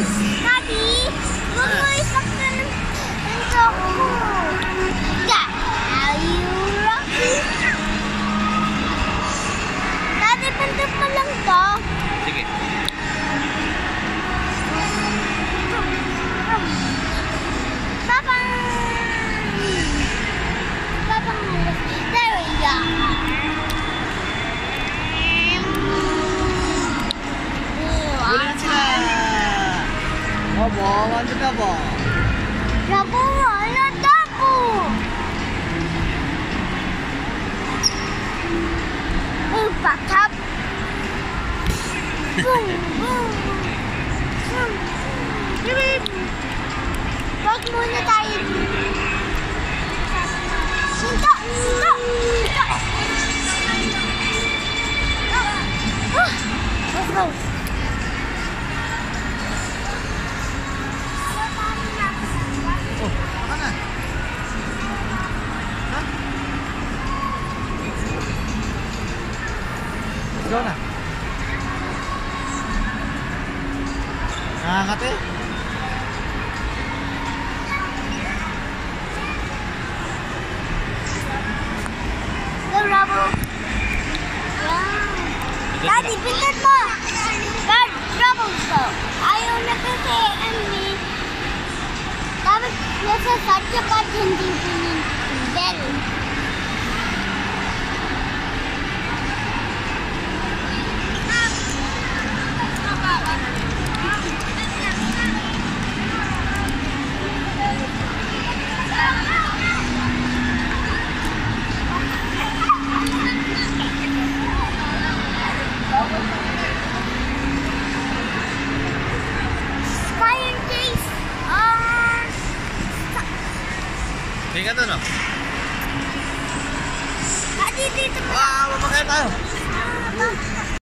Daddy, huwag mo isaktan ng ako. Are you lucky? Daddy, punta pa lang to. Sige. There we go. Ulit sila. Abo, ano ka ba? Rabo, ano tapo? Patap. Boom, boom. Wag muna tayo. Sinto, sinto, sinto. Let's go. Oh, baka na. Ha? Let's go na. Nakakate? Go, Rabo. Wow. Daddy, pintat mo. God, Rabo ko. Ayaw na kasi, dapat nasa sadya pa hindi bell. Hindi ka doon, oh. Daddy, dito. Wow, mapakain tayo.